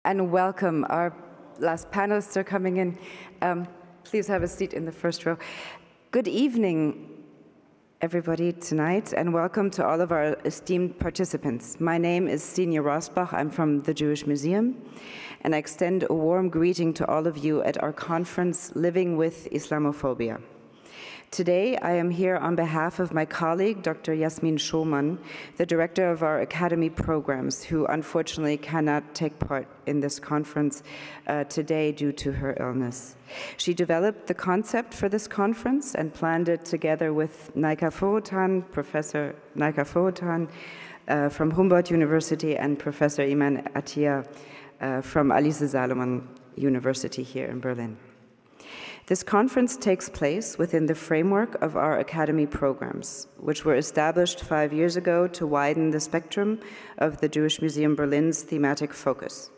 and welcome. Our last panelists are coming in. Please have a seat in the first row. Good evening, everybody, tonight, and welcome to all of our esteemed participants. My name is Signe Rossbach. I'm from the Jewish Museum, and I extend a warm greeting to all of you at our conference, Living with Islamophobia. Today, I am here on behalf of my colleague, Dr. Yasmin Schulman, the director of our Academy programs, who unfortunately cannot take part in this conference today due to her illness. She developed the concept for this conference and planned it together with Professor Naika Fohutan from Humboldt-University and Professor Iman Attia from Alice Salomon University here in Berlin. This conference takes place within the framework of our Academy programs, which were established 5 years ago to widen the spectrum of the Jewish Museum Berlin's thematic focus.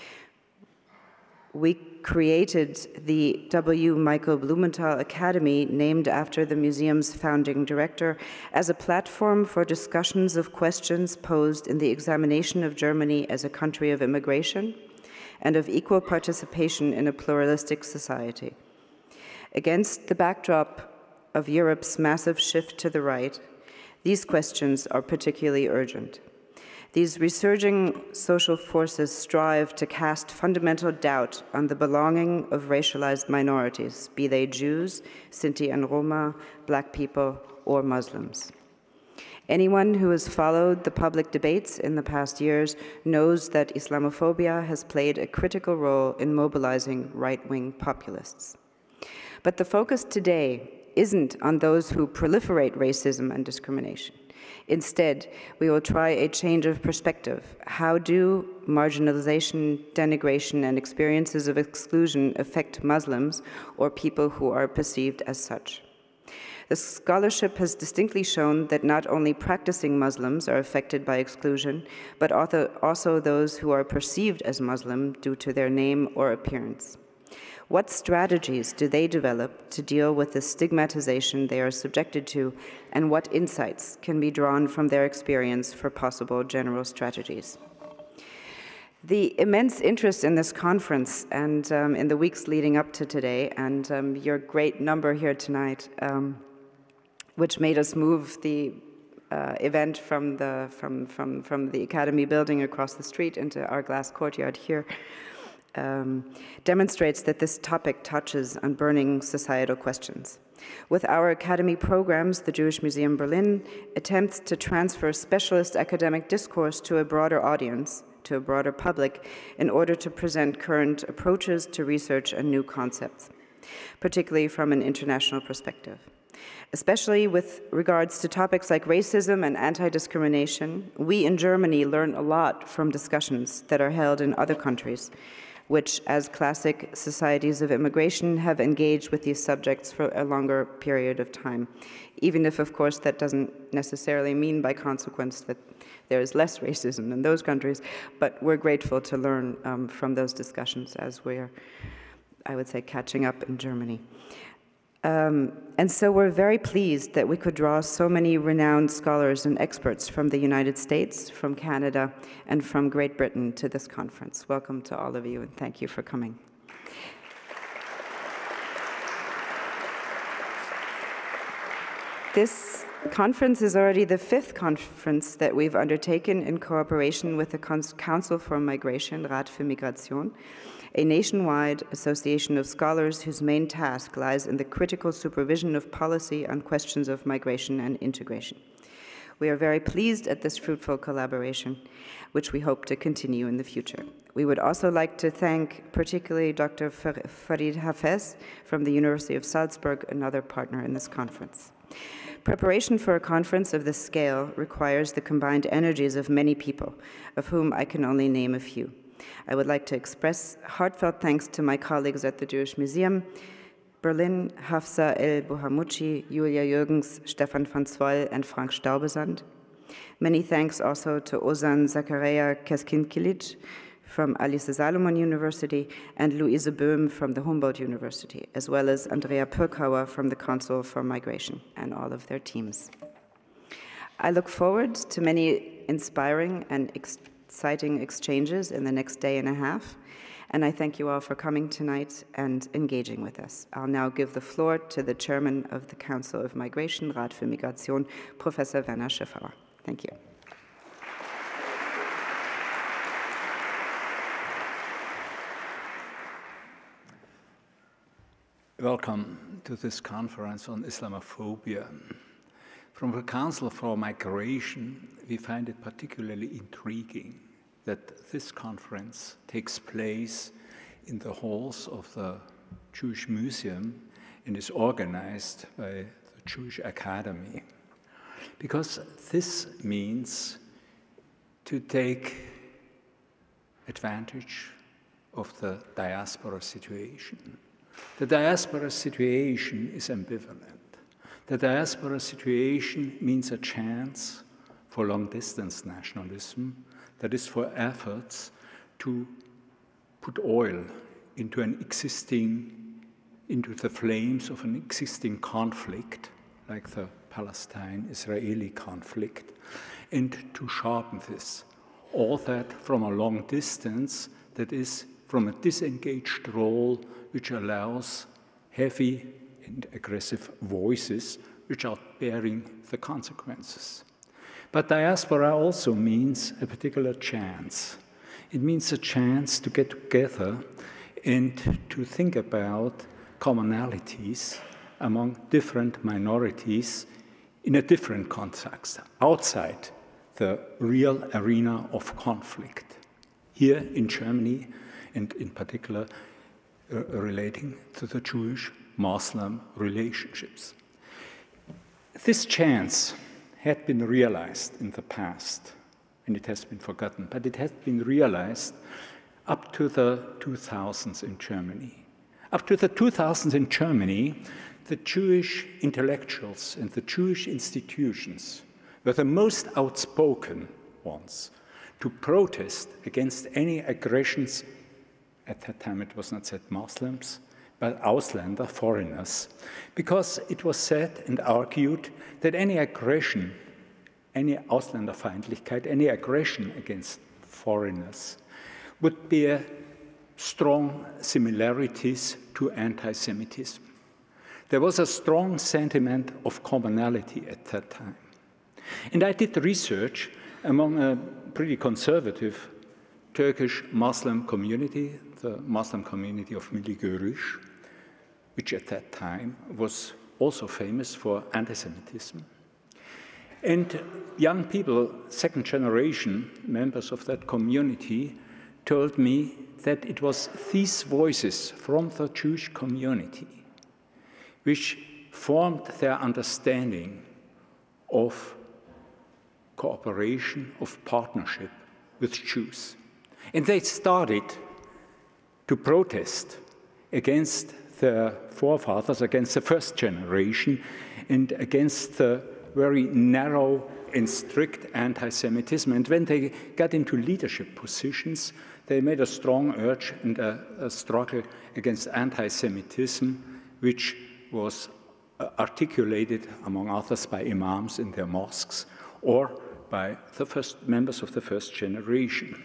We created the W. Michael Blumenthal Academy, named after the museum's founding director, as a platform for discussions of questions posed in the examination of Germany as a country of immigration and of equal participation in a pluralistic society. Against the backdrop of Europe's massive shift to the right, these questions are particularly urgent. These resurging social forces strive to cast fundamental doubt on the belonging of racialized minorities, be they Jews, Sinti and Roma, Black people, or Muslims. Anyone who has followed the public debates in the past years knows that Islamophobia has played a critical role in mobilizing right-wing populists. But the focus today isn't on those who proliferate racism and discrimination. Instead, we will try a change of perspective. How do marginalization, denigration, and experiences of exclusion affect Muslims or people who are perceived as such? The scholarship has distinctly shown that not only practicing Muslims are affected by exclusion, but also those who are perceived as Muslim due to their name or appearance. What strategies do they develop to deal with the stigmatization they are subjected to, and what insights can be drawn from their experience for possible general strategies? The immense interest in this conference and in the weeks leading up to today, and your great number here tonight, which made us move the event from the Academy building across the street into our glass courtyard here, demonstrates that this topic touches on burning societal questions. With our Academy programs, the Jewish Museum Berlin attempts to transfer specialist academic discourse to a broader audience, to a broader public, in order to present current approaches to research and new concepts, particularly from an international perspective. Especially with regards to topics like racism and anti-discrimination, we in Germany learn a lot from discussions that are held in other countries, which, as classic societies of immigration, have engaged with these subjects for a longer period of time, even if, of course, that doesn't necessarily mean by consequence that there is less racism in those countries, but we're grateful to learn from those discussions as we're, I would say, catching up in Germany. And so we're very pleased that we could draw so many renowned scholars and experts from the United States, from Canada, and from Great Britain to this conference. Welcome to all of you, and thank you for coming. This conference is already the 5th conference that we've undertaken in cooperation with the Council for Migration, Rat für Migration, a nationwide association of scholars whose main task lies in the critical supervision of policy on questions of migration and integration. We are very pleased at this fruitful collaboration, which we hope to continue in the future. We would also like to thank particularly Dr. Farid Hafez from the University of Salzburg, another partner in this conference. Preparation for a conference of this scale requires the combined energies of many people, of whom I can only name a few. I would like to express heartfelt thanks to my colleagues at the Jewish Museum, Berlin, Hafsa El-Bohamuchi, Julia Jürgens, Stefan van Zwoll, and Frank Staubesand. Many thanks also to Ozan Zakaria Keskinkilic from Alice Salomon University and Luise Böhm from the Humboldt-University, as well as Andrea Pürkauer from the Council for Migration and all of their teams. I look forward to many inspiring and exciting exchanges in the next day and a half. And I thank you all for coming tonight and engaging with us. I'll now give the floor to the chairman of the Council of Migration, Rat für Migration, Professor Werner Schiffauer. Thank you. Welcome to this conference on Islamophobia. From the Council for Migration, we find it particularly intriguing that this conference takes place in the halls of the Jewish Museum and is organized by the Jewish Academy. Because this means to take advantage of the diaspora situation. The diaspora situation is ambivalent. The diaspora situation means a chance for long-distance nationalism, that is, for efforts to put oil into the flames of an existing conflict, like the Palestine-Israeli conflict, and to sharpen this. All that from a long distance, that is, from a disengaged role which allows heavy and aggressive voices which are bearing the consequences. But diaspora also means a particular chance. It means a chance to get together and to think about commonalities among different minorities in a different context, outside the real arena of conflict. Here in Germany, and in particular relating to the Jewish-Muslim relationships. This chance had been realized in the past, and it has been forgotten, but it has been realized up to the 2000s in Germany. Up to the 2000s in Germany, the Jewish intellectuals and the Jewish institutions were the most outspoken ones to protest against any aggressions. At that time it was not said Muslims, but Ausländer, foreigners, because it was said and argued that any aggression, any Ausländerfeindlichkeit, any aggression against foreigners would bear strong similarities to anti-Semitism. There was a strong sentiment of commonality at that time. And I did research among a pretty conservative Turkish Muslim community, the Muslim community of Milli-Görüş, which at that time was also famous for anti-Semitism. And young people, second generation members of that community, told me that it was these voices from the Jewish community which formed their understanding of cooperation, of partnership with Jews. And they started to protest against their forefathers, against the first generation, and against the very narrow and strict anti-Semitism. And when they got into leadership positions, they made a strong urge and a struggle against anti-Semitism, which was articulated, among others, by imams in their mosques or by the first members of the first generation.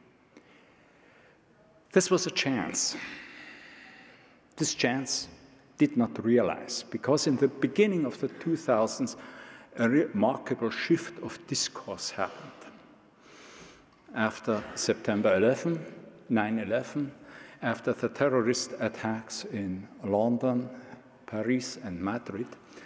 This was a chance. This chance did not realize, because in the beginning of the 2000s, a remarkable shift of discourse happened. After September 11, 9/11, after the terrorist attacks in London, Paris, and Madrid,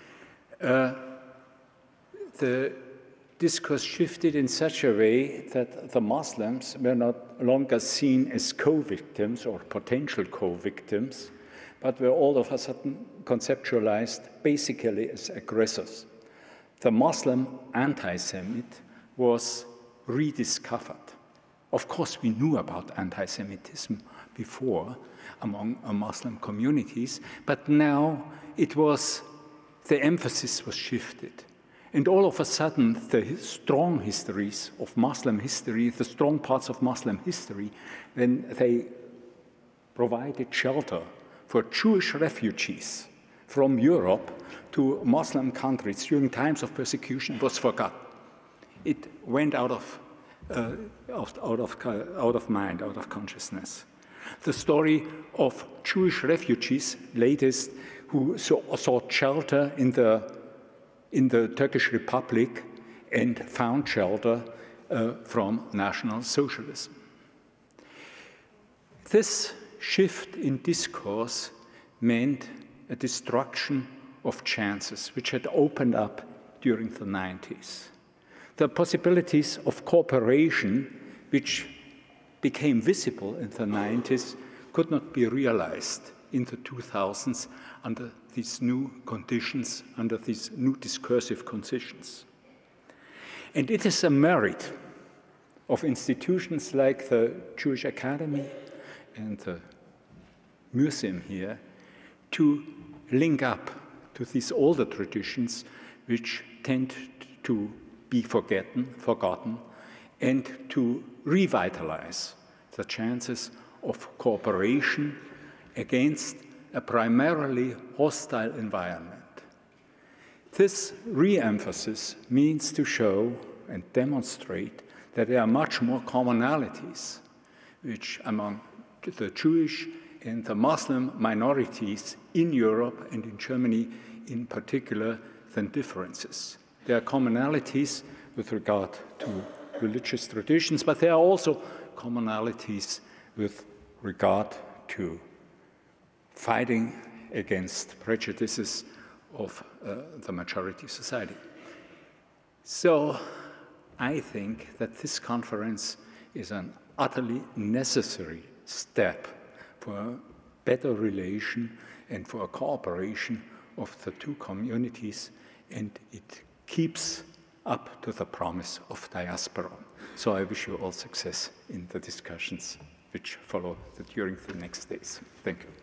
the discourse shifted in such a way that the Muslims were no longer seen as co-victims or potential co-victims, but were all of a sudden conceptualized basically as aggressors. The Muslim anti-Semite was rediscovered. Of course, we knew about anti-Semitism before among Muslim communities, but now the emphasis was shifted. And all of a sudden, the strong histories of Muslim history, the strong parts of Muslim history, when they provided shelter for Jewish refugees from Europe to Muslim countries during times of persecution, was forgotten. It went out of out of mind, out of consciousness. The story of Jewish refugees, latest, who sought shelter in the Turkish Republic and found shelter from National Socialism. This shift in discourse meant a destruction of chances which had opened up during the 90s. The possibilities of cooperation, which became visible in the 90s, could not be realized in the 2000s under these new conditions, under these new discursive conditions. And it is a merit of institutions like the Jewish Academy and the museum here to link up to these older traditions which tend to be forgotten, and to revitalize the chances of cooperation against a primarily hostile environment. This re-emphasis means to show and demonstrate that there are much more commonalities which among the Jewish and the Muslim minorities in Europe and in Germany in particular than differences. There are commonalities with regard to religious traditions, but there are also commonalities with regard to fighting against prejudices of the majority society. So I think that this conference is an utterly necessary step for a better relation and for a cooperation of the two communities, and it keeps up to the promise of diaspora. So I wish you all success in the discussions which follow during the next days. Thank you.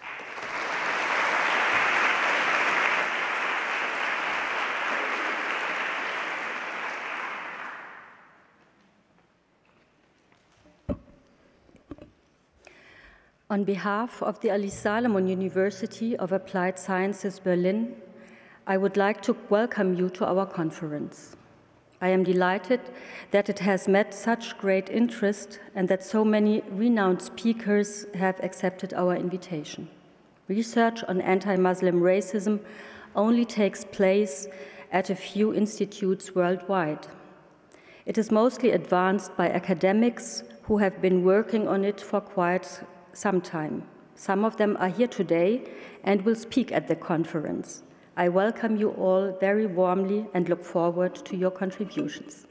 On behalf of the Alice Salomon University of Applied Sciences Berlin, I would like to welcome you to our conference. I am delighted that it has met such great interest and that so many renowned speakers have accepted our invitation. Research on anti-Muslim racism only takes place at a few institutes worldwide. It is mostly advanced by academics who have been working on it for quite some time. Some of them are here today and will speak at the conference. I welcome you all very warmly and look forward to your contributions.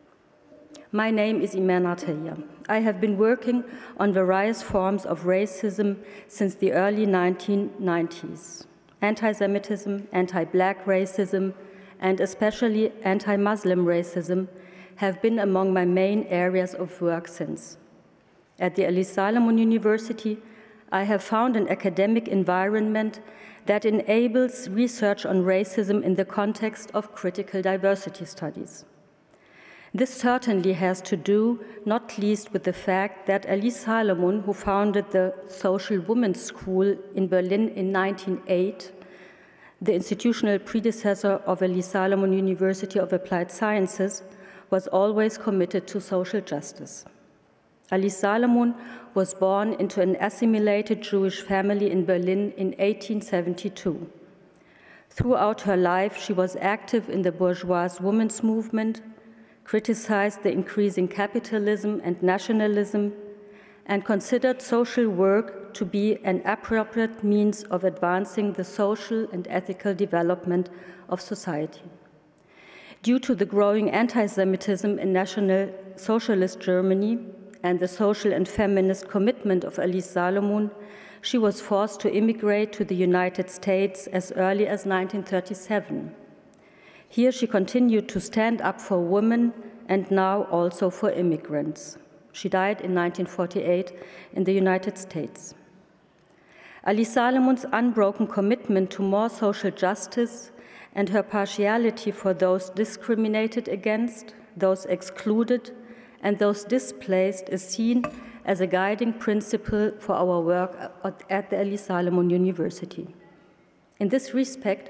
My name is Iman Attia. I have been working on various forms of racism since the early 1990s. Anti-Semitism, anti-Black racism, and especially anti-Muslim racism have been among my main areas of work since. At the Alice Salomon University, I have found an academic environment that enables research on racism in the context of critical diversity studies. This certainly has to do, not least, with the fact that Alice Salomon, who founded the Social Women's School in Berlin in 1908, the institutional predecessor of Alice Salomon University of Applied Sciences, was always committed to social justice. Alice Salomon was born into an assimilated Jewish family in Berlin in 1872. Throughout her life, she was active in the bourgeois women's movement, criticized the increasing capitalism and nationalism, and considered social work to be an appropriate means of advancing the social and ethical development of society. Due to the growing anti-Semitism in National Socialist Germany, and the social and feminist commitment of Alice Salomon, she was forced to immigrate to the United States as early as 1937. Here she continued to stand up for women and now also for immigrants. She died in 1948 in the United States. Alice Salomon's unbroken commitment to more social justice and her partiality for those discriminated against, those excluded, and those displaced is seen as a guiding principle for our work at the Alice Salomon University. In this respect,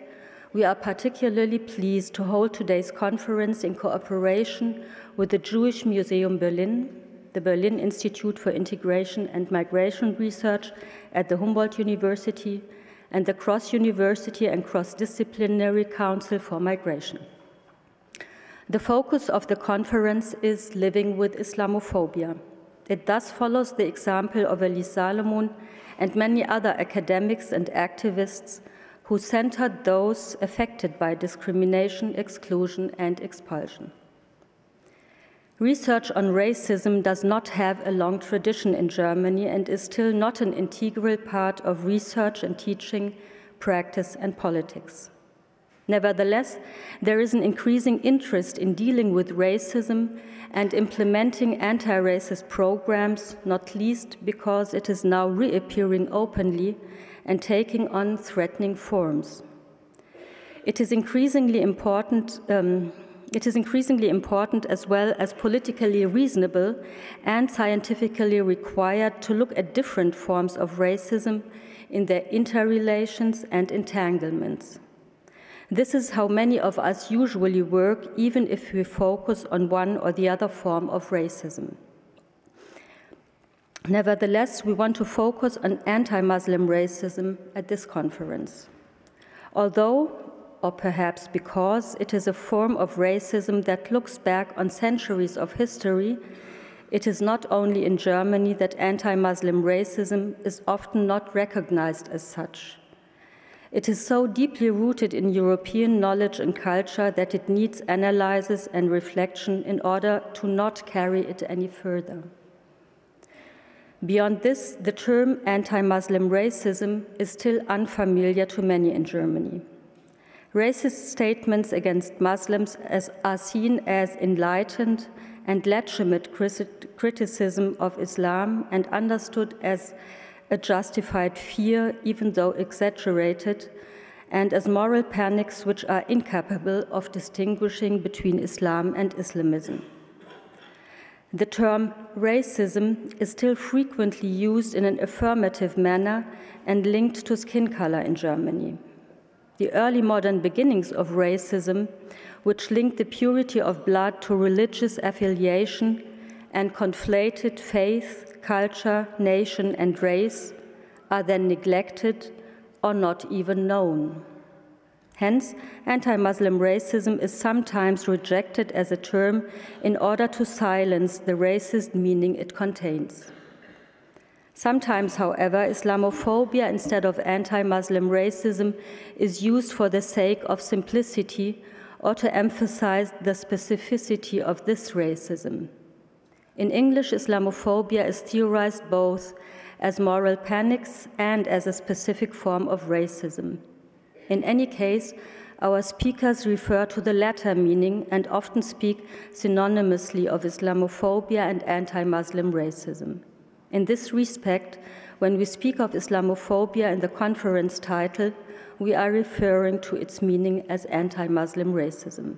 We are particularly pleased to hold today's conference in cooperation with the Jewish Museum Berlin, the Berlin Institute for Integration and Migration Research at the Humboldt-University, and the Cross-University and Cross-Disciplinary Council for Migration. The focus of the conference is living with Islamophobia. It thus follows the example of Alice Salomon and many other academics and activists who centered those affected by discrimination, exclusion, and expulsion. Research on racism does not have a long tradition in Germany and is still not an integral part of research and teaching, practice, and politics. Nevertheless, there is an increasing interest in dealing with racism and implementing anti-racist programs, not least because it is now reappearing openly and taking on threatening forms. It is increasingly important as well as politically reasonable and scientifically required to look at different forms of racism in their interrelations and entanglements. This is how many of us usually work, even if we focus on one or the other form of racism. Nevertheless, we want to focus on anti-Muslim racism at this conference. Although, or perhaps because, it is a form of racism that looks back on centuries of history, it is not only in Germany that anti-Muslim racism is often not recognized as such. It is so deeply rooted in European knowledge and culture that it needs analysis and reflection in order to not carry it any further. Beyond this, the term anti-Muslim racism is still unfamiliar to many in Germany. Racist statements against Muslims are seen as enlightened and legitimate criticism of Islam and understood as a justified fear, even though exaggerated, and as moral panics which are incapable of distinguishing between Islam and Islamism. The term racism is still frequently used in an affirmative manner and linked to skin color in Germany. The early modern beginnings of racism, which linked the purity of blood to religious affiliation and conflated faith, culture, nation, and race, are then neglected or not even known. Hence, anti-Muslim racism is sometimes rejected as a term in order to silence the racist meaning it contains. Sometimes, however, Islamophobia instead of anti-Muslim racism is used for the sake of simplicity or to emphasize the specificity of this racism. In English, Islamophobia is theorized both as moral panics and as a specific form of racism. In any case, our speakers refer to the latter meaning and often speak synonymously of Islamophobia and anti-Muslim racism. In this respect, when we speak of Islamophobia in the conference title, we are referring to its meaning as anti-Muslim racism.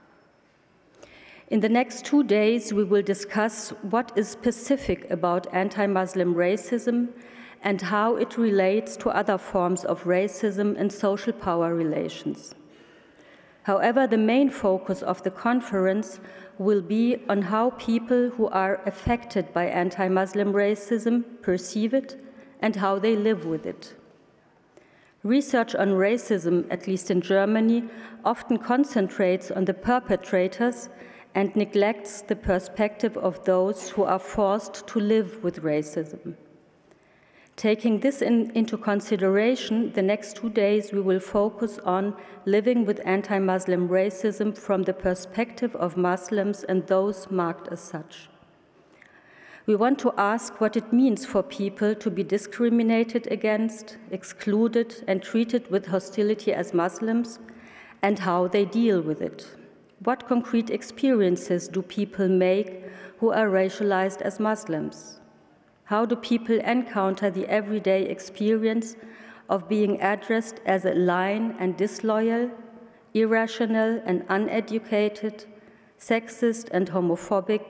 In the next 2 days, we will discuss what is specific about anti-Muslim racism and how it relates to other forms of racism and social power relations. However, the main focus of the conference will be on how people who are affected by anti-Muslim racism perceive it and how they live with it. Research on racism, at least in Germany, often concentrates on the perpetrators and neglects the perspective of those who are forced to live with racism. Taking this into consideration, the next 2 days we will focus on living with anti-Muslim racism from the perspective of Muslims and those marked as such. We want to ask what it means for people to be discriminated against, excluded, and treated with hostility as Muslims, and how they deal with it. What concrete experiences do people make who are racialized as Muslims? How do people encounter the everyday experience of being addressed as a lying and disloyal, irrational and uneducated, sexist and homophobic,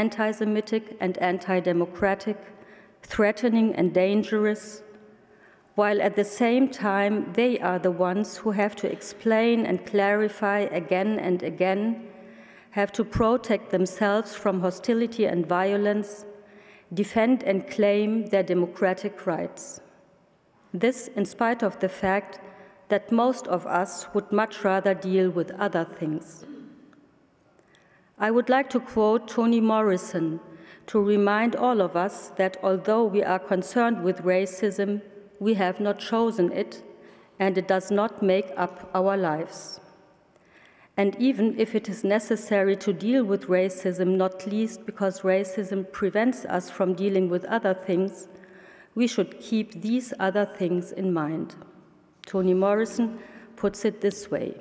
anti-Semitic and anti-democratic, threatening and dangerous? while at the same time they are the ones who have to explain and clarify again and again, have to protect themselves from hostility and violence, defend and claim their democratic rights. This in spite of the fact that most of us would much rather deal with other things. I would like to quote Toni Morrison to remind all of us that although we are concerned with racism, we have not chosen it, and it does not make up our lives. And even if it is necessary to deal with racism, not least because racism prevents us from dealing with other things, we should keep these other things in mind. Toni Morrison puts it this way.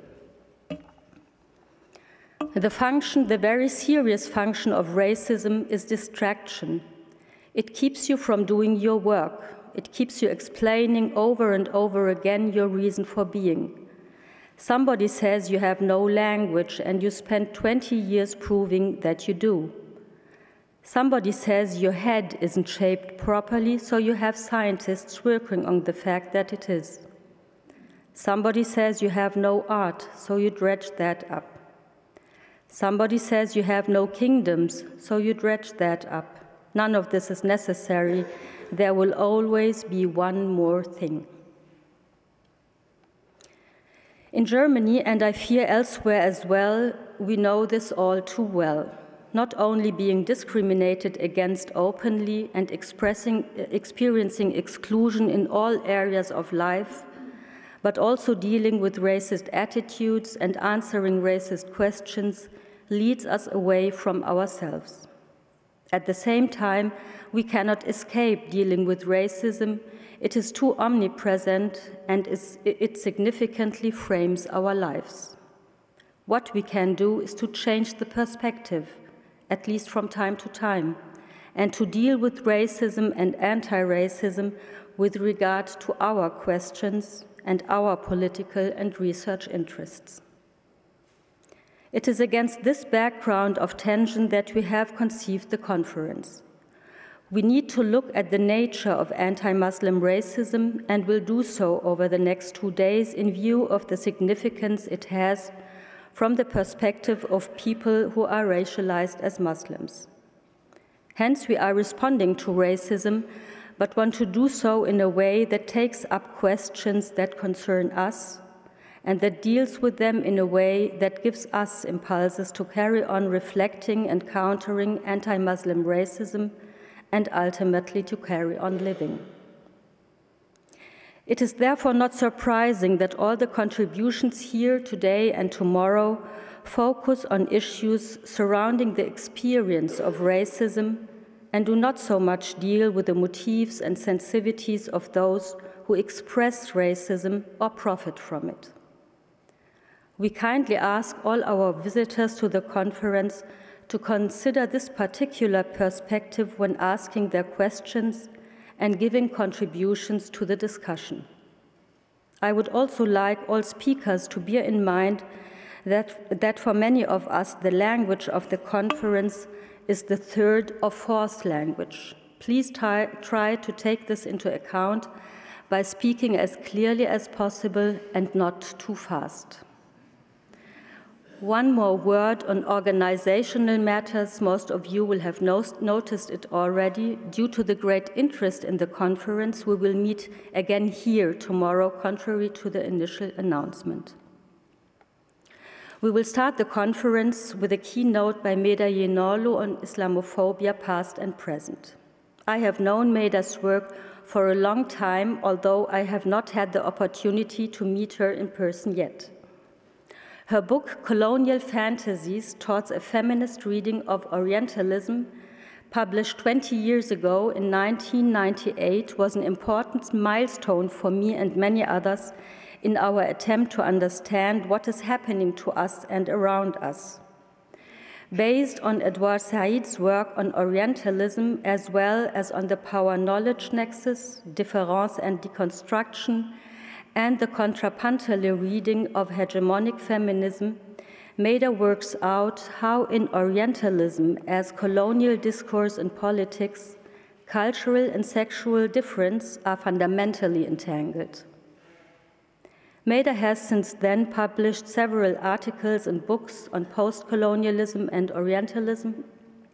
The very serious function of racism is distraction. It keeps you from doing your work. It keeps you explaining over and over again your reason for being. Somebody says you have no language and you spend 20 years proving that you do. Somebody says your head isn't shaped properly, so you have scientists working on the fact that it is. Somebody says you have no art, so you dredge that up. Somebody says you have no kingdoms, so you dredge that up. None of this is necessary. There will always be one more thing. In Germany, and I fear elsewhere as well, we know this all too well. Not only being discriminated against openly and experiencing exclusion in all areas of life, but also dealing with racist attitudes and answering racist questions leads us away from ourselves. At the same time, we cannot escape dealing with racism. It is too omnipresent and it significantly frames our lives. What we can do is to change the perspective, at least from time to time, and to deal with racism and anti-racism with regard to our questions and our political and research interests. It is against this background of tension that we have conceived the conference. We need to look at the nature of anti-Muslim racism and will do so over the next 2 days in view of the significance it has from the perspective of people who are racialized as Muslims. Hence, we are responding to racism, but want to do so in a way that takes up questions that concern us and that deals with them in a way that gives us impulses to carry on reflecting and countering anti-Muslim racism and ultimately to carry on living. It is therefore not surprising that all the contributions here today and tomorrow focus on issues surrounding the experience of racism and do not so much deal with the motifs and sensitivities of those who express racism or profit from it. We kindly ask all our visitors to the conference to consider this particular perspective when asking their questions and giving contributions to the discussion. I would also like all speakers to bear in mind that for many of us, the language of the conference is the third or fourth language. Please try to take this into account by speaking as clearly as possible and not too fast. One more word on organizational matters. Most of you will have noticed it already. Due to the great interest in the conference, we will meet again here tomorrow, contrary to the initial announcement. We will start the conference with a keynote by Meyda Yeğenoğlu on Islamophobia, past and present. I have known Meyda's work for a long time, although I have not had the opportunity to meet her in person yet. Her book, Colonial Fantasies Towards a Feminist Reading of Orientalism, published 20 years ago in 1998, was an important milestone for me and many others in our attempt to understand what is happening to us and around us. Based on Edward Said's work on Orientalism, as well as on the power-knowledge nexus, difference and deconstruction, and the contrapuntal reading of hegemonic feminism, Meyda works out how in Orientalism as colonial discourse and politics, cultural and sexual difference are fundamentally entangled. Meyda has since then published several articles and books on post-colonialism and Orientalism,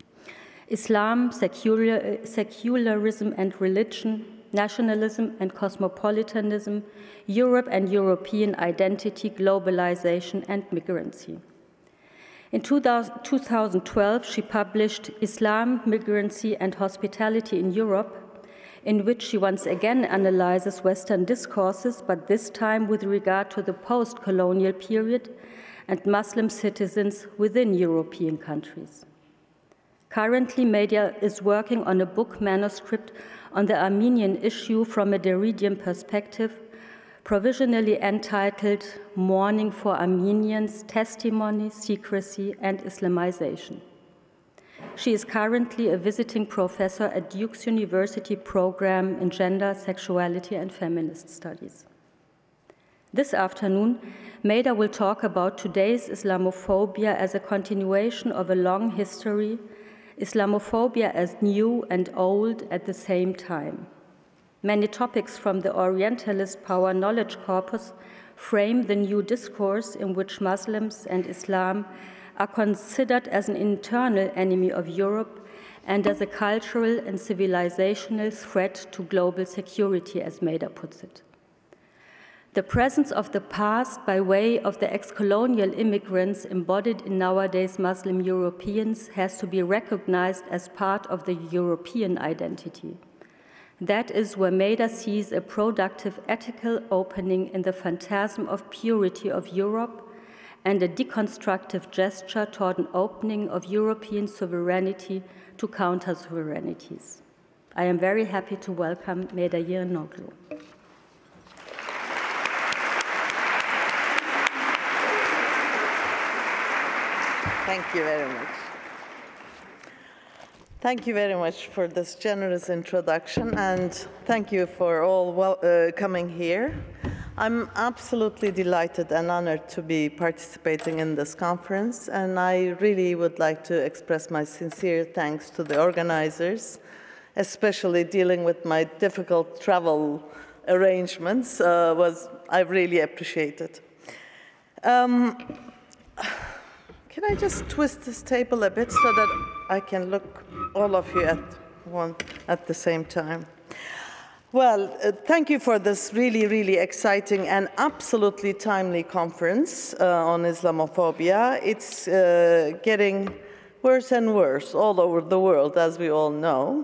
Islam, secularism and religion, nationalism and cosmopolitanism, Europe and European identity, globalization, and migrancy. In 2012, she published Islam, Migrancy, and Hospitality in Europe, in which she once again analyzes Western discourses, but this time with regard to the post-colonial period and Muslim citizens within European countries. Currently, Meyda is working on a book manuscript on the Armenian issue from a Derridian perspective, provisionally entitled Mourning for Armenians, Testimony, Secrecy, and Islamization. She is currently a visiting professor at Duke's University program in Gender, Sexuality, and Feminist Studies. This afternoon, Meyda will talk about today's Islamophobia as a continuation of a long history, Islamophobia as new and old at the same time. Many topics from the Orientalist power knowledge corpus frame the new discourse in which Muslims and Islam are considered as an internal enemy of Europe and as a cultural and civilizational threat to global security, as Meyda puts it. The presence of the past by way of the ex-colonial immigrants embodied in nowadays Muslim Europeans has to be recognized as part of the European identity. That is where Meyda sees a productive ethical opening in the phantasm of purity of Europe and a deconstructive gesture toward an opening of European sovereignty to counter-sovereignties. I am very happy to welcome Meyda Yeğenoğlu. Thank you very much. Thank you very much for this generous introduction, and thank you for all coming here. I'm absolutely delighted and honored to be participating in this conference, and I really would like to express my sincere thanks to the organizers, especially dealing with my difficult travel arrangements. I really appreciate it. Can I just twist this table a bit so that I can look all of you at the same time? Well, thank you for this really, really exciting and absolutely timely conference on Islamophobia. It's getting worse and worse all over the world, as we all know.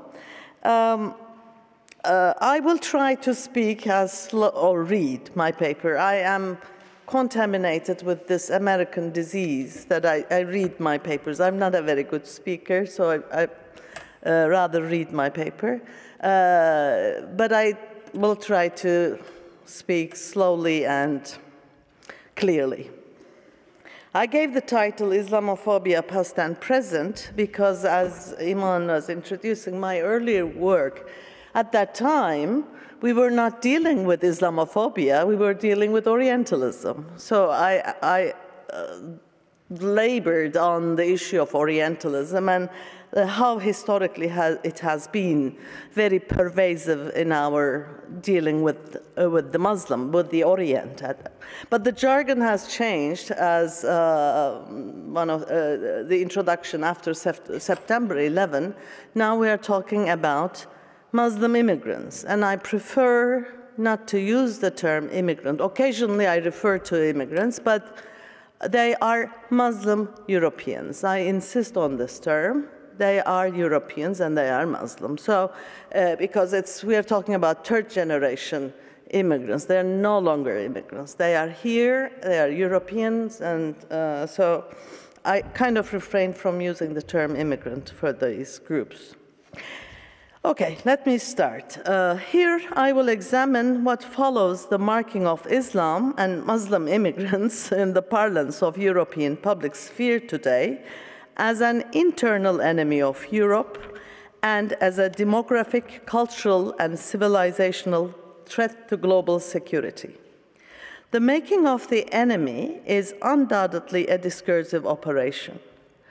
I will try to speak or read my paper. I am contaminated with this American disease that I read my papers. I'm not a very good speaker, so I rather read my paper. But I will try to speak slowly and clearly. I gave the title Islamophobia Past and Present because, as Iman was introducing my earlier work, at that time, we were not dealing with Islamophobia, we were dealing with Orientalism. So I labored on the issue of Orientalism and how historically it has been very pervasive in our dealing with the Muslim, with the Orient. But the jargon has changed as one of the introduction after September 11. Now we are talking about Muslim immigrants, and I prefer not to use the term immigrant. Occasionally I refer to immigrants, but they are Muslim Europeans. I insist on this term. They are Europeans and they are Muslim. So, because we are talking about third generation immigrants. They're no longer immigrants. They are here, they are Europeans, and so I kind of refrain from using the term immigrant for these groups. Okay, let me start. Here I will examine what follows the marking of Islam and Muslim immigrants in the parlance of European public sphere today as an internal enemy of Europe and as a demographic, cultural, and civilizational threat to global security. The making of the enemy is undoubtedly a discursive operation.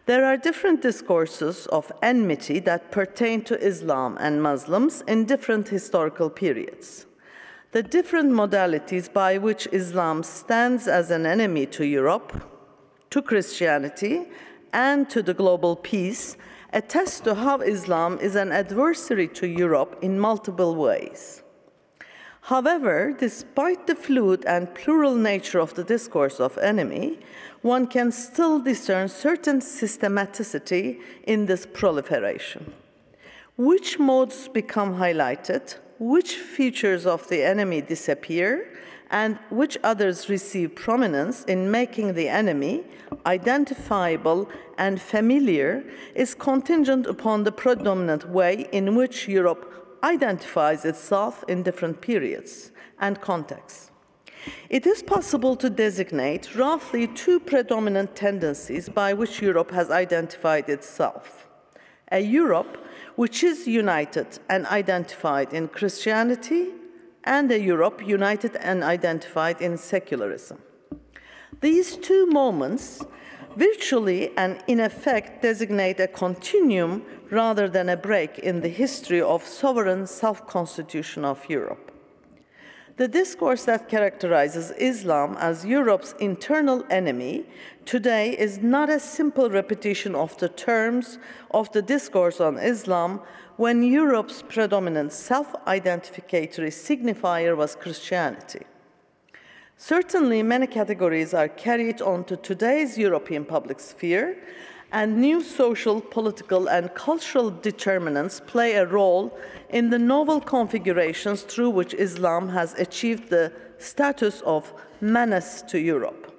There are different discourses of enmity that pertain to Islam and Muslims in different historical periods. The different modalities by which Islam stands as an enemy to Europe, to Christianity, and to the global peace attest to how Islam is an adversary to Europe in multiple ways. However, despite the fluid and plural nature of the discourse of enemy, one can still discern certain systematicity in this proliferation. Which modes become highlighted, which features of the enemy disappear, and which others receive prominence in making the enemy identifiable and familiar is contingent upon the predominant way in which Europe identifies itself in different periods and contexts. It is possible to designate roughly two predominant tendencies by which Europe has identified itself. A Europe which is united and identified in Christianity, and a Europe united and identified in secularism. These two moments virtually and in effect designate a continuum rather than a break in the history of sovereign self-constitution of Europe. The discourse that characterizes Islam as Europe's internal enemy today is not a simple repetition of the terms of the discourse on Islam when Europe's predominant self-identificatory signifier was Christianity. Certainly, many categories are carried on to today's European public sphere, and new social, political, and cultural determinants play a role in the novel configurations through which Islam has achieved the status of menace to Europe.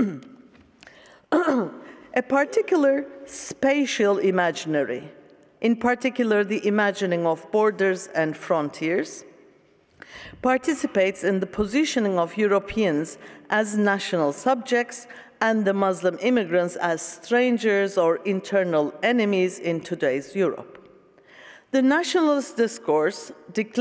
A particular spatial imaginary, in particular the imagining of borders and frontiers, participates in the positioning of Europeans as national subjects and the Muslim immigrants as strangers or internal enemies in today's Europe. The nationalist discourses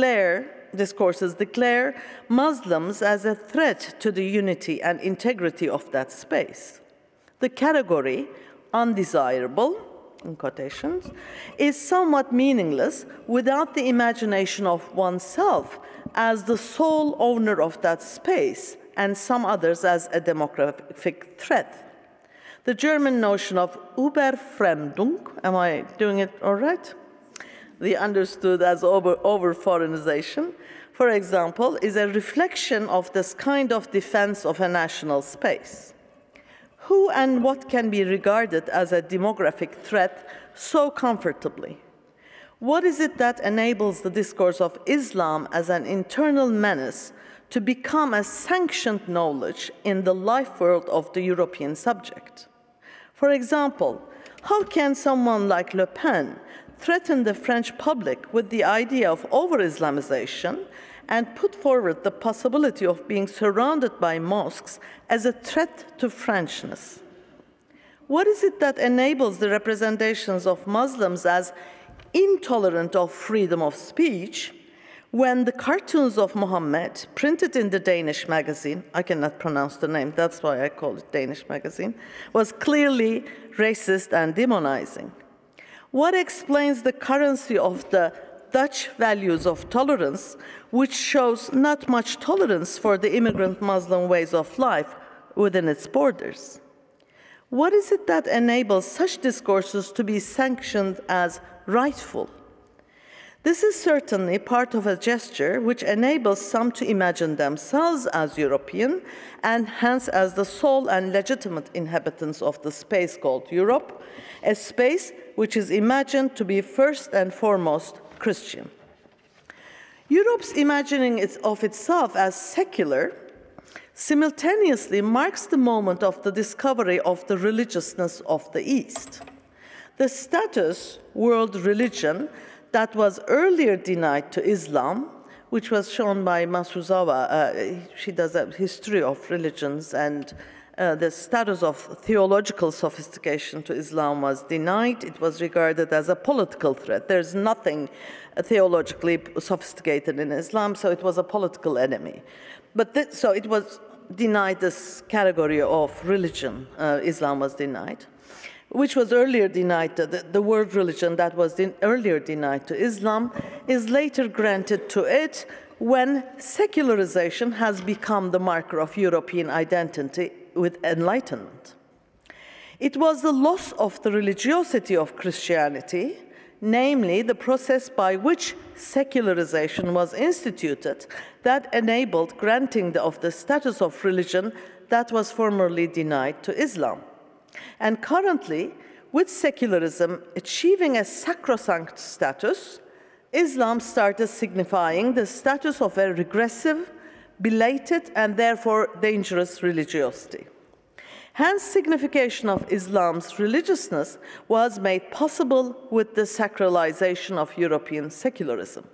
declare Muslims as a threat to the unity and integrity of that space. The category, undesirable, in quotations, is somewhat meaningless without the imagination of oneself as the sole owner of that space and some others as a demographic threat. The German notion of Überfremdung, am I doing it all right? The understood as over-foreignization, for example, is a reflection of this kind of defense of a national space. Who and what can be regarded as a demographic threat so comfortably? What is it that enables the discourse of Islam as an internal menace to become a sanctioned knowledge in the life world of the European subject? For example, how can someone like Le Pen threaten the French public with the idea of over-Islamization and put forward the possibility of being surrounded by mosques as a threat to Frenchness? What is it that enables the representations of Muslims as intolerant of freedom of speech when the cartoons of Muhammad, printed in the Danish magazine, I cannot pronounce the name, that's why I call it Danish magazine, was clearly racist and demonizing? What explains the currency of the Dutch values of tolerance, which shows not much tolerance for the immigrant Muslim ways of life within its borders? What is it that enables such discourses to be sanctioned as rightful? This is certainly part of a gesture which enables some to imagine themselves as European and hence as the sole and legitimate inhabitants of the space called Europe, a space which is imagined to be first and foremost Christian. Europe's imagining of itself as secular simultaneously marks the moment of the discovery of the religiousness of the East. The status world religion that was earlier denied to Islam, which was shown by Masuzawa. She does a history of religions, and the status of theological sophistication to Islam was denied. It was regarded as a political threat. There's nothing theologically sophisticated in Islam, so it was a political enemy. But so it was denied this category of religion. Islam was denied. which was earlier denied, the world religion that was earlier denied to Islam, is later granted to it when secularization has become the marker of European identity with Enlightenment. It was the loss of the religiosity of Christianity, namely the process by which secularization was instituted, that enabled granting of the status of religion that was formerly denied to Islam. And currently, with secularism achieving a sacrosanct status, Islam started signifying the status of a regressive, belated, and therefore dangerous religiosity. Hence, signification of Islam's religiousness was made possible with the sacralization of European secularism.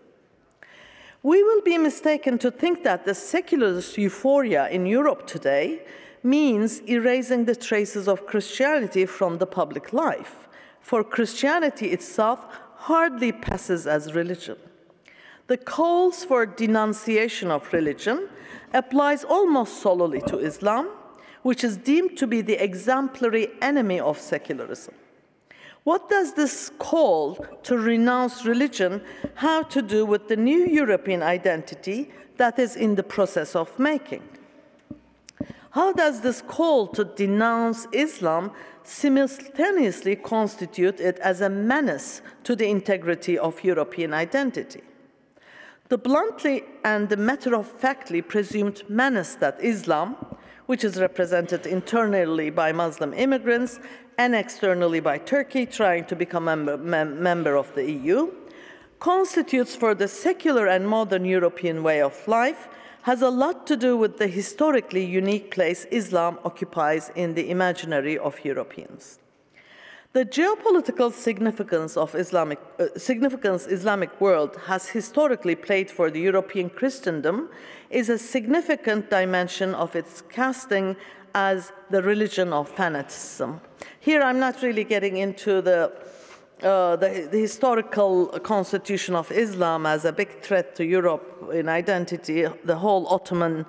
We will be mistaken to think that the secularist euphoria in Europe today means erasing the traces of Christianity from the public life, for Christianity itself hardly passes as religion. The calls for denunciation of religion applies almost solely to Islam, which is deemed to be the exemplary enemy of secularism. What does this call to renounce religion have to do with the new European identity that is in the process of making? How does this call to denounce Islam simultaneously constitute it as a menace to the integrity of European identity? The bluntly and the matter-of-factly presumed menace that Islam, which is represented internally by Muslim immigrants and externally by Turkey trying to become a member of the EU, constitutes for the secular and modern European way of life, has a lot to do with the historically unique place Islam occupies in the imaginary of Europeans. The geopolitical significance of Islamic world has historically played for the European Christendom is a significant dimension of its casting as the religion of fanaticism. Here I'm not really getting into the historical constitution of Islam as a big threat to Europe in identity, the whole Ottoman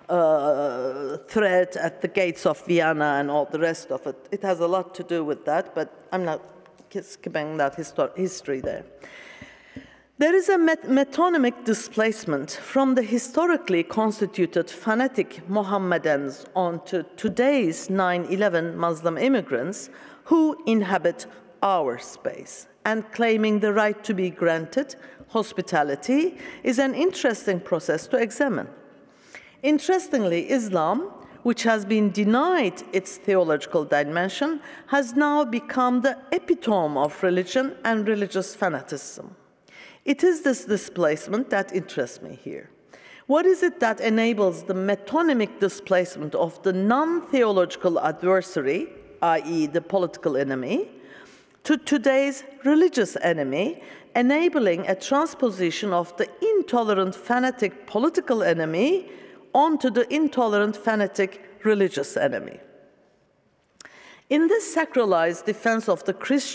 threat at the gates of Vienna and all the rest of it. It has a lot to do with that, but I'm not skipping that history there. There is a metonymic displacement from the historically constituted fanatic Mohammedans onto today's 9/11 Muslim immigrants who inhabit our space, and claiming the right to be granted hospitality is an interesting process to examine. Interestingly, Islam, which has been denied its theological dimension, has now become the epitome of religion and religious fanaticism. It is this displacement that interests me here. What is it that enables the metonymic displacement of the non-theological adversary, i.e. the political enemy, to today's religious enemy, enabling a transposition of the intolerant fanatic political enemy onto the intolerant fanatic religious enemy? In this sacralized defense of the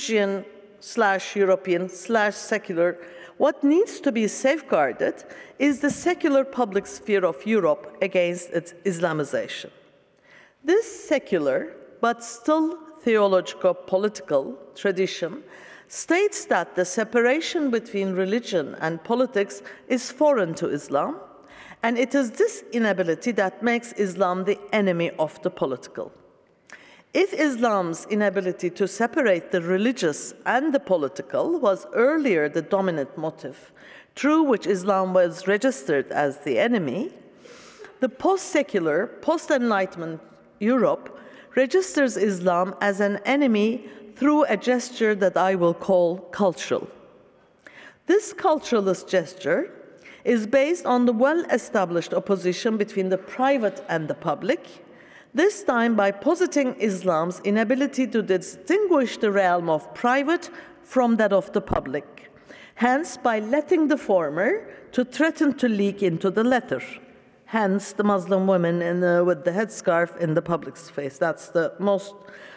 Christian/European/secular, what needs to be safeguarded is the secular public sphere of Europe against its Islamization. This secular, but still theological-political tradition states that the separation between religion and politics is foreign to Islam, and it is this inability that makes Islam the enemy of the political. If Islam's inability to separate the religious and the political was earlier the dominant motive through which Islam was registered as the enemy, the post-secular, post-Enlightenment Europe registers Islam as an enemy through a gesture that I will call cultural. This culturalist gesture is based on the well-established opposition between the private and the public, this time by positing Islam's inability to distinguish the realm of private from that of the public, hence by letting the former to threaten to leak into the latter, hence the Muslim women with the headscarf in the public space. That's the most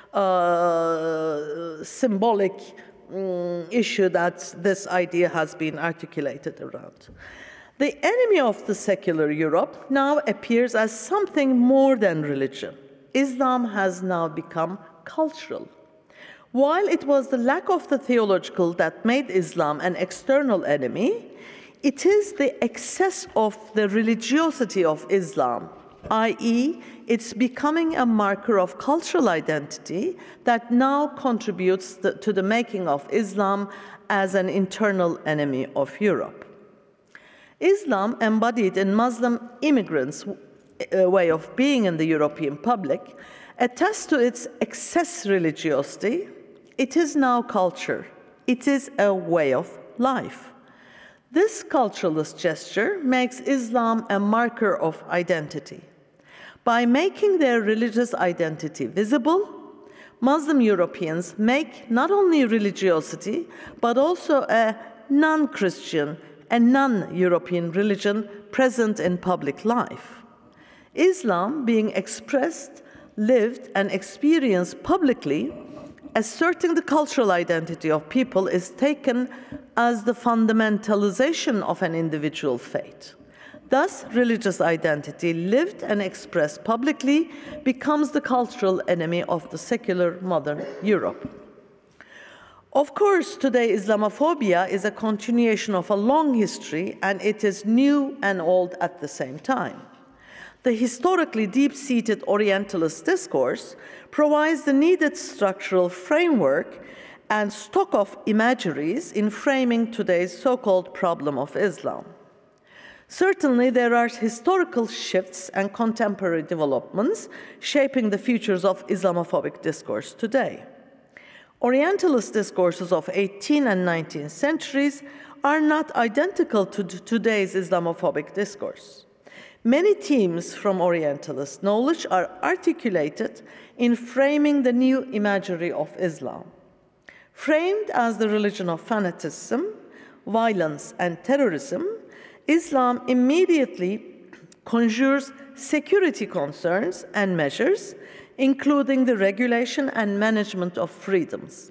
symbolic issue that this idea has been articulated around. The enemy of the secular Europe now appears as something more than religion. Islam has now become cultural. While it was the lack of the theological that made Islam an external enemy, it is the excess of the religiosity of Islam, i.e., it's becoming a marker of cultural identity that now contributes to the making of Islam as an internal enemy of Europe. Islam, embodied in Muslim immigrants' way of being in the European public, attests to its excess religiosity. It is now culture. It is a way of life. This culturalist gesture makes Islam a marker of identity. By making their religious identity visible, Muslim Europeans make not only religiosity, but also a non-Christian and non-European religion present in public life. Islam being expressed, lived, and experienced publicly, asserting the cultural identity of people is taken as the fundamentalization of an individual fate. Thus, religious identity, lived and expressed publicly, becomes the cultural enemy of the secular modern Europe. Of course, today Islamophobia is a continuation of a long history, and it is new and old at the same time. The historically deep-seated Orientalist discourse provides the needed structural framework and stock of imageries in framing today's so-called problem of Islam. Certainly, there are historical shifts and contemporary developments shaping the futures of Islamophobic discourse today. Orientalist discourses of 18th and 19th centuries are not identical to today's Islamophobic discourse. Many themes from Orientalist knowledge are articulated in framing the new imagery of Islam. Framed as the religion of fanaticism, violence, and terrorism, Islam immediately conjures security concerns and measures, including the regulation and management of freedoms.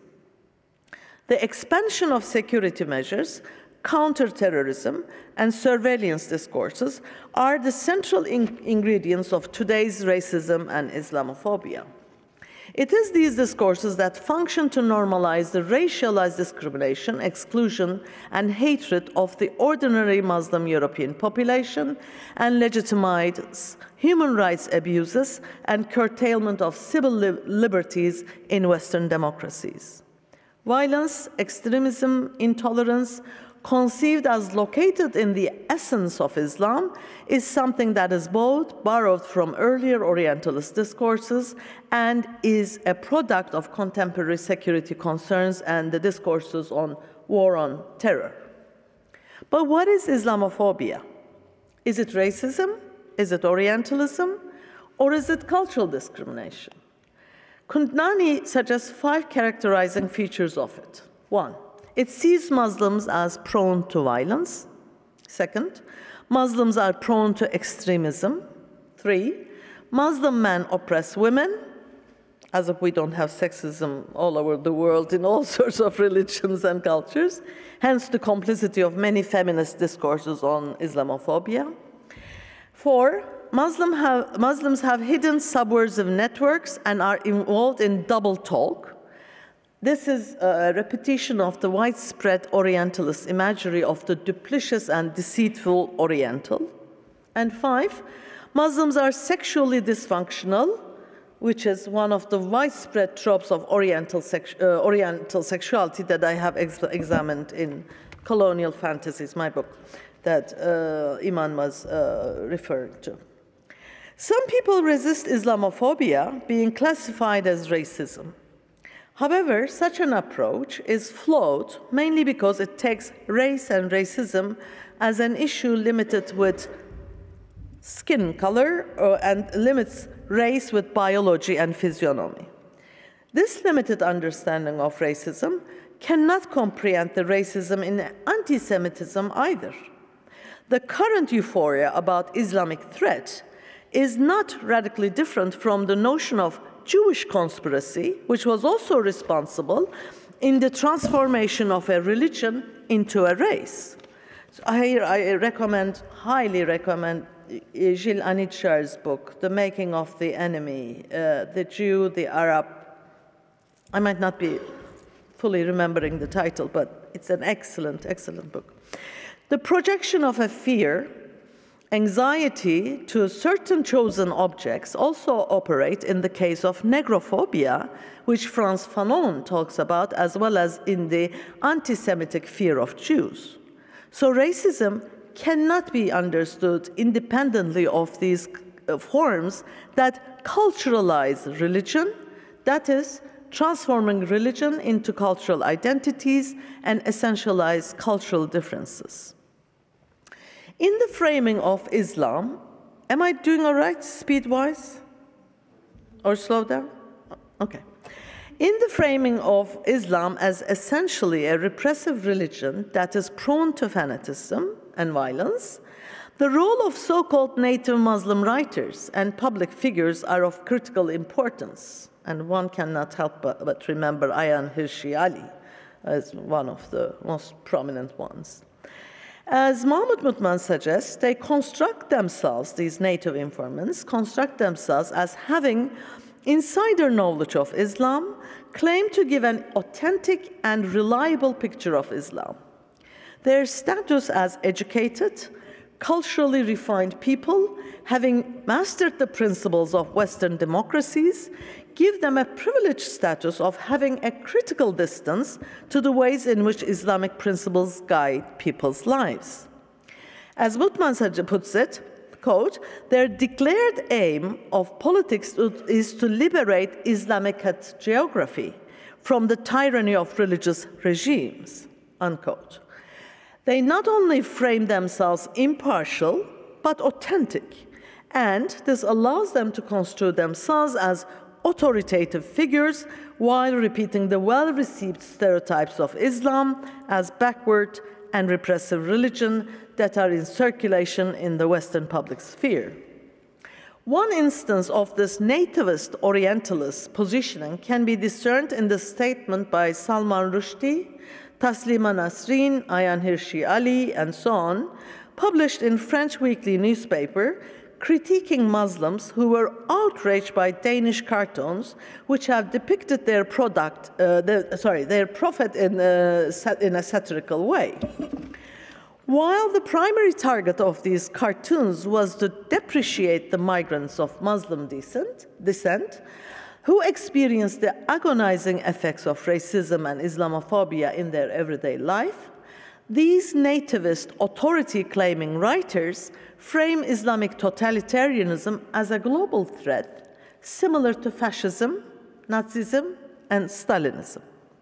The expansion of security measures, counterterrorism, and surveillance discourses are the central ingredients of today's racism and Islamophobia. It is these discourses that function to normalize the racialized discrimination, exclusion, and hatred of the ordinary Muslim European population and legitimize human rights abuses and curtailment of civil liberties in Western democracies. Violence, extremism, intolerance, conceived as located in the essence of Islam, is something that is both borrowed from earlier Orientalist discourses and is a product of contemporary security concerns and the discourses on war on terror. But what is Islamophobia? Is it racism? Is it Orientalism? Or is it cultural discrimination? Kundnani suggests 5 characterizing features of it. 1. It sees Muslims as prone to violence. 2nd, Muslims are prone to extremism. 3, Muslim men oppress women, as if we don't have sexism all over the world in all sorts of religions and cultures, hence the complicity of many feminist discourses on Islamophobia. 4, Muslims have hidden subversive networks and are involved in double talk. This is a repetition of the widespread Orientalist imagery of the duplicitous and deceitful Oriental. And 5, Muslims are sexually dysfunctional, which is one of the widespread tropes of Oriental sexuality that I have examined in Colonial Fantasies, my book that Iman was referring to. Some people resist Islamophobia being classified as racism. However, such an approach is flawed mainly because it takes race and racism as an issue limited with skin color and limits race with biology and physiognomy. This limited understanding of racism cannot comprehend the racism in anti-Semitism either. The current euphoria about Islamic threat is not radically different from the notion of Jewish conspiracy, which was also responsible in the transformation of a religion into a race. So I highly recommend Gilles Anitshar's book, The Making of the Enemy, the Jew, the Arab, I might not be fully remembering the title, but it's an excellent, excellent book. The projection of a fear, anxiety to certain chosen objects also operate in the case of negrophobia, which Frantz Fanon talks about, as well as in the anti-Semitic fear of Jews. So racism cannot be understood independently of these forms that culturalize religion, that is, transforming religion into cultural identities and essentialize cultural differences. In the framing of Islam, am I doing all right speed-wise? Or slow down? Okay. In the framing of Islam as essentially a repressive religion that is prone to fanaticism and violence, the role of so-called native Muslim writers and public figures are of critical importance. And one cannot help but remember Ayaan Hirsi Ali as one of the most prominent ones. As Mahmud Mutman suggests, they construct themselves, these native informants, construct themselves as having insider knowledge of Islam, claim to give an authentic and reliable picture of Islam. Their status as educated, culturally refined people, having mastered the principles of Western democracies, give them a privileged status of having a critical distance to the ways in which Islamic principles guide people's lives. As Mutman puts it, quote, their declared aim of politics is to liberate Islamic geography from the tyranny of religious regimes, unquote. They not only frame themselves impartial, but authentic, and this allows them to construe themselves as authoritative figures while repeating the well-received stereotypes of Islam as backward and repressive religion that are in circulation in the Western public sphere. One instance of this nativist Orientalist positioning can be discerned in the statement by Salman Rushdie, Taslima Nasrin, Ayaan Hirsi Ali, and so on, published in French weekly newspaper, critiquing Muslims who were outraged by Danish cartoons which have depicted their prophet in a satirical way. While the primary target of these cartoons was to depreciate the migrants of Muslim descent, who experienced the agonizing effects of racism and Islamophobia in their everyday life, these nativist authority-claiming writers frame Islamic totalitarianism as a global threat, similar to fascism, Nazism, and Stalinism.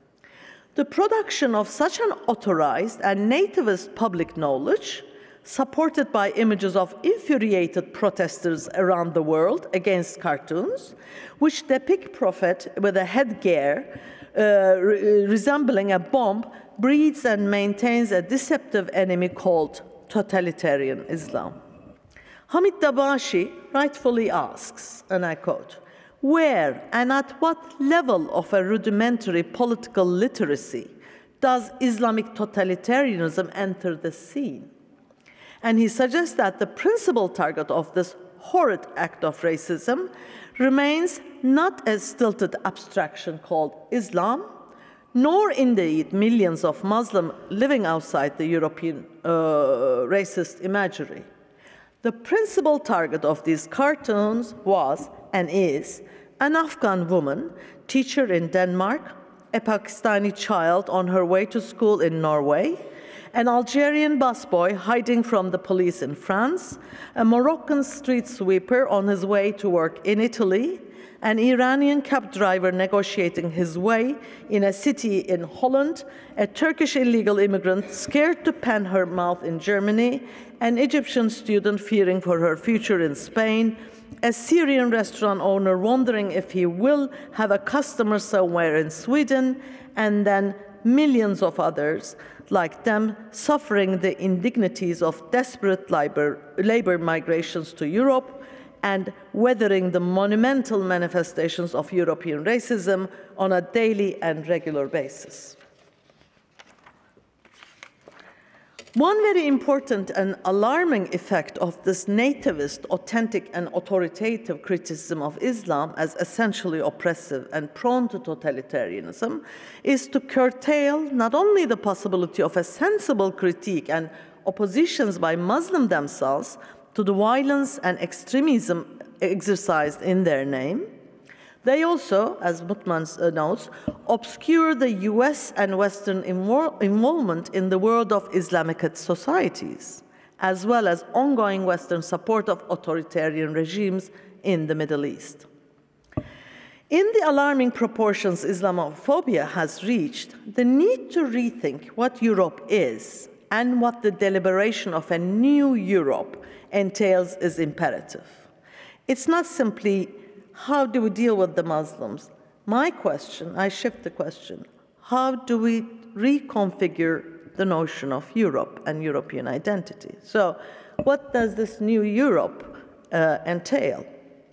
The production of such an authorized and nativist public knowledge, supported by images of infuriated protesters around the world against cartoons, which depict prophet with a headgear resembling a bomb, breeds and maintains a deceptive enemy called totalitarian Islam. Hamid Dabashi rightfully asks, and I quote, where and at what level of a rudimentary political literacy does Islamic totalitarianism enter the scene? And he suggests that the principal target of this horrid act of racism remains not a stilted abstraction called Islam, nor indeed millions of Muslims living outside the European racist imagery. The principal target of these cartoons was and is an Afghan woman, teacher in Denmark, a Pakistani child on her way to school in Norway, an Algerian busboy hiding from the police in France, a Moroccan street sweeper on his way to work in Italy, an Iranian cab driver negotiating his way in a city in Holland, a Turkish illegal immigrant scared to pen her mouth in Germany, an Egyptian student fearing for her future in Spain, a Syrian restaurant owner wondering if he will have a customer somewhere in Sweden, and then millions of others like them suffering the indignities of desperate labor migrations to Europe and weathering the monumental manifestations of European racism on a daily and regular basis. One very important and alarming effect of this nativist, authentic, and authoritative criticism of Islam as essentially oppressive and prone to totalitarianism is to curtail not only the possibility of a sensible critique and oppositions by Muslims themselves to the violence and extremism exercised in their name, they also, as Mutman notes, obscure the US and Western involvement in the world of Islamic societies, as well as ongoing Western support of authoritarian regimes in the Middle East. In the alarming proportions Islamophobia has reached, the need to rethink what Europe is and what the deliberation of a new Europe entails is imperative. It's not simply how do we deal with the Muslims? My question, I shift the question, how do we reconfigure the notion of Europe and European identity? So what does this new Europe entail?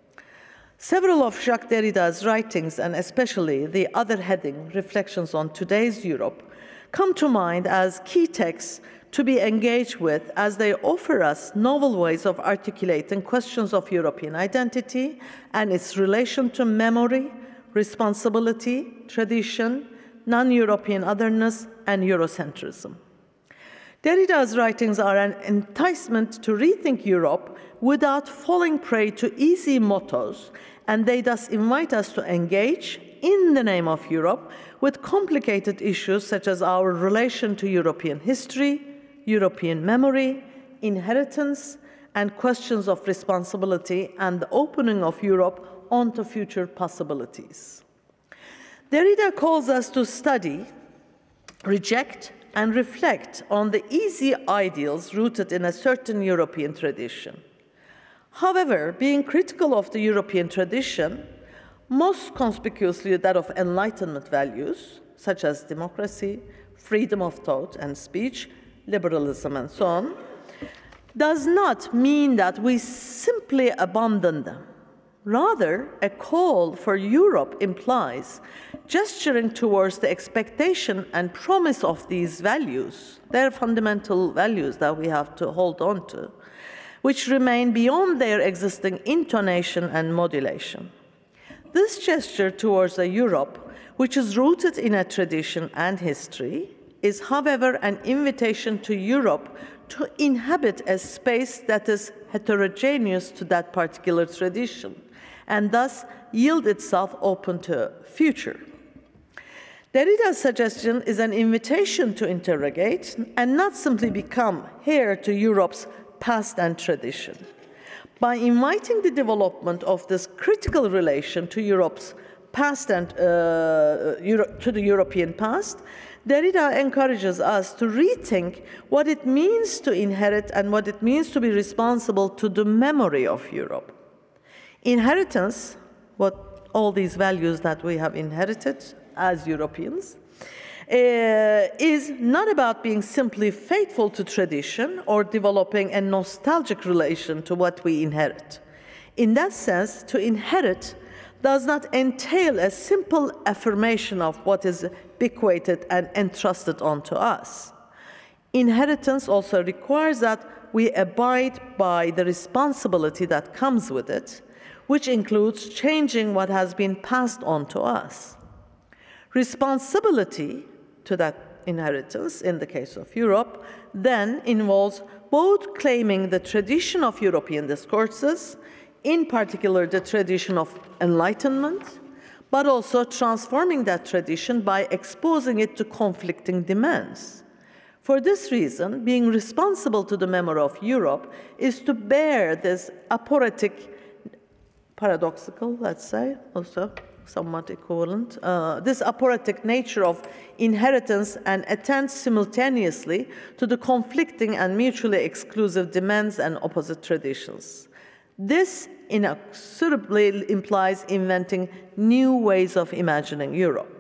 Several of Jacques Derrida's writings, and especially the other heading, Reflections on Today's Europe, come to mind as key texts to be engaged with as they offer us novel ways of articulating questions of European identity and its relation to memory, responsibility, tradition, non-European otherness, and Eurocentrism. Derrida's writings are an enticement to rethink Europe without falling prey to easy mottos, and they thus invite us to engage, in the name of Europe, with complicated issues such as our relation to European history, European memory, inheritance, and questions of responsibility and the opening of Europe onto future possibilities. Derrida calls us to study, reject, and reflect on the easy ideals rooted in a certain European tradition. However, being critical of the European tradition, most conspicuously that of Enlightenment values, such as democracy, freedom of thought and speech, liberalism, and so on, does not mean that we simply abandon them. Rather, a call for Europe implies gesturing towards the expectation and promise of these values, their fundamental values that we have to hold on to, which remain beyond their existing intonation and modulation. This gesture towards a Europe which is rooted in a tradition and history is, however, an invitation to Europe to inhabit a space that is heterogeneous to that particular tradition, and thus yield itself open to future. Derrida's suggestion is an invitation to interrogate and not simply become heir to Europe's past and tradition. By inviting the development of this critical relation to Europe's past and to the European past, Derrida encourages us to rethink what it means to inherit and what it means to be responsible to the memory of Europe. Inheritance, what all these values that we have inherited as Europeans, is not about being simply faithful to tradition or developing a nostalgic relation to what we inherit. In that sense, to inherit does not entail a simple affirmation of what is bequeathed and entrusted onto us. Inheritance also requires that we abide by the responsibility that comes with it, which includes changing what has been passed on to us. Responsibility to that inheritance, in the case of Europe, then involves both claiming the tradition of European discourses, in particular the tradition of Enlightenment, but also transforming that tradition by exposing it to conflicting demands. For this reason, being responsible to the memory of Europe is to bear this aporetic, paradoxical, let's say, also somewhat equivalent, this aporetic nature of inheritance and attend simultaneously to the conflicting and mutually exclusive demands and opposite traditions. This inexorably implies inventing new ways of imagining Europe.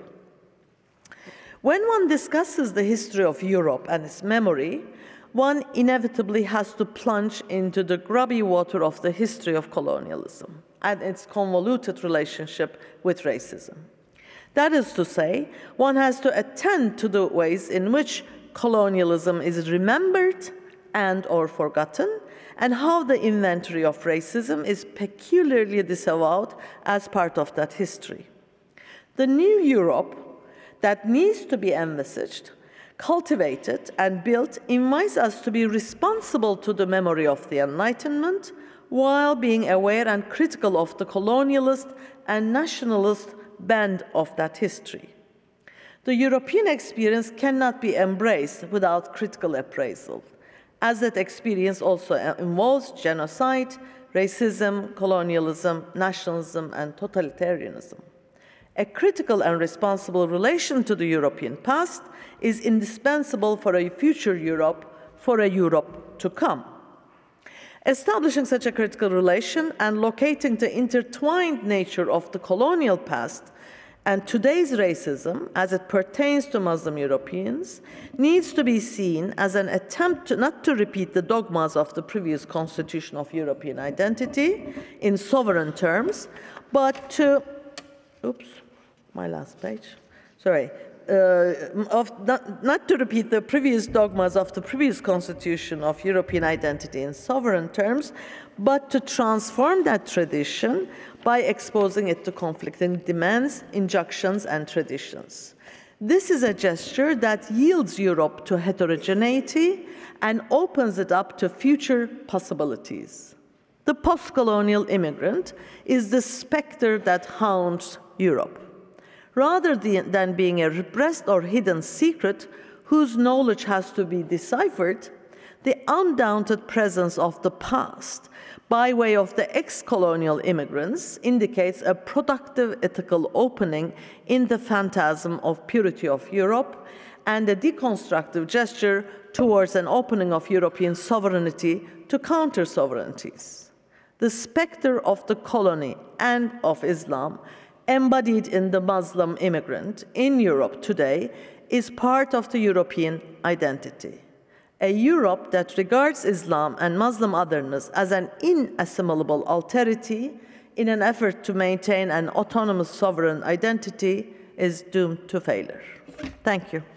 When one discusses the history of Europe and its memory, one inevitably has to plunge into the grubby water of the history of colonialism and its convoluted relationship with racism. That is to say, one has to attend to the ways in which colonialism is remembered and or forgotten, and how the inventory of racism is peculiarly disavowed as part of that history. The new Europe that needs to be envisaged, cultivated, and built invites us to be responsible to the memory of the Enlightenment while being aware and critical of the colonialist and nationalist bend of that history. The European experience cannot be embraced without critical appraisal, as that experience also involves genocide, racism, colonialism, nationalism, and totalitarianism. A critical and responsible relation to the European past is indispensable for a future Europe, for a Europe to come. Establishing such a critical relation and locating the intertwined nature of the colonial past and today's racism, as it pertains to Muslim Europeans, needs to be seen as an attempt not to repeat the dogmas of the previous constitution of European identity in sovereign terms, but to, not to repeat the previous dogmas of the previous constitution of European identity in sovereign terms, but to transform that tradition by exposing it to conflicting demands, injunctions, and traditions. This is a gesture that yields Europe to heterogeneity and opens it up to future possibilities. The post-colonial immigrant is the specter that haunts Europe. Rather than being a repressed or hidden secret whose knowledge has to be deciphered, the undaunted presence of the past by way of the ex-colonial immigrants indicates a productive ethical opening in the phantasm of purity of Europe and a deconstructive gesture towards an opening of European sovereignty to counter-sovereignties. The specter of the colony and of Islam embodied in the Muslim immigrant in Europe today is part of the European identity. A Europe that regards Islam and Muslim otherness as an inassimilable alterity in an effort to maintain an autonomous sovereign identity is doomed to failure. Thank you.